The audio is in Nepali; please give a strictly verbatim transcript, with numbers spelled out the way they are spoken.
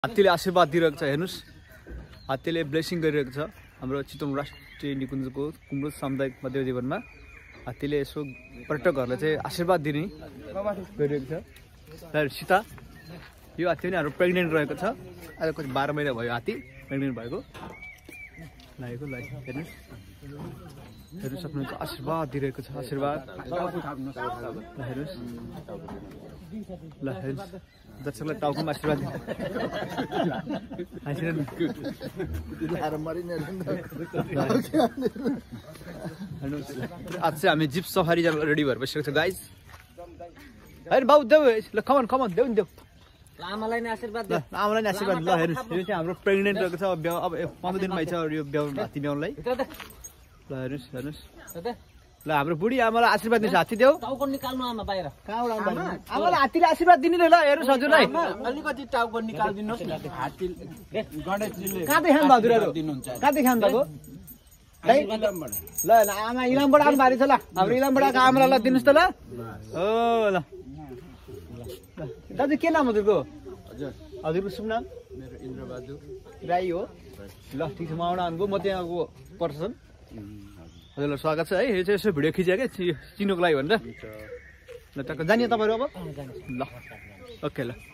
हात्तीले आशीर्वाद दिइरहेको छ हेर्नुस् हात्तीले ब्लेसिङ गरिरहेको छ हाम्रो चितवन राष्ट्रिय निकुञ्जको कुम्रोज सामुदायिक मध्य जीवनमा हात्तीले यसो पर्यटकहरूलाई चाहिँ आशीर्वाद दिने गरिरहेको छ र सीता यो हात्ती पनि हाम्रो प्रेग्नेन्ट रहेको छ अहिले कति बाह्र महिना भयो हात्ती प्रेग्नेन्ट भएको लागेको ल हेर्नुस् हेर्नु सक्नुहुन्छ आशीर्वाद दिइरहेको छ आशीर्वाद ल हेर्नुस् ल हेर्नुस् दर्शकलाई टाउकोमा आशीर्वाद आज चाहिँ हामी जिप सफारी जान रेडी भएर बसेको छ गाइज होइन बाबु देऊ ल कमन कमन देऊ नि देऊ आमालाई नै आशीर्वाद ल आमालाई नै आशीर्वाद ल हेर्नुहोस् यो चाहिँ हाम्रो प्रेग्नेन्ट रहेको छ अब पन्ध्र दिन भइछ यो ब्याउ हात्ती ब्याउनलाई ल हेर्नुहोस् हेर्नुहोस् ल हाम्रो बुढी आमालाई आशीर्वाद दिन्छ हात्ती देऊ टाउको निकाल्नु आमा बाहिर कहाँबाट आमालाई हात्तीले आशीर्वाद दिने ल हेर्नुहोस् हजुरलाई अलिकति टाउको निकाल्दिनुहोस् न हात्ती गणेशजीले कहाँ देखाउनु बहादुरहरू कहाँ देखाउनु भएको ल ल आमा इलामबाट आउनु भारी छ ल हाम्रो इलामबाट आएको आमालाई ल दिनुहोस् त ल हो ल दाजु के नाम हजुरको हजुरको शुभ नाम मेरो इन्द्रबहादुर राई हो ल ठिक छ म आउन आउनुभयो म त्यहाँको पर्सन हजुरलाई स्वागत छ है यो चाहिँ यसो भिडियो खिच्यो क्या चिन्नुको लागि भनेर ल टक्क जाने तपाईँहरू अब ल ओके ल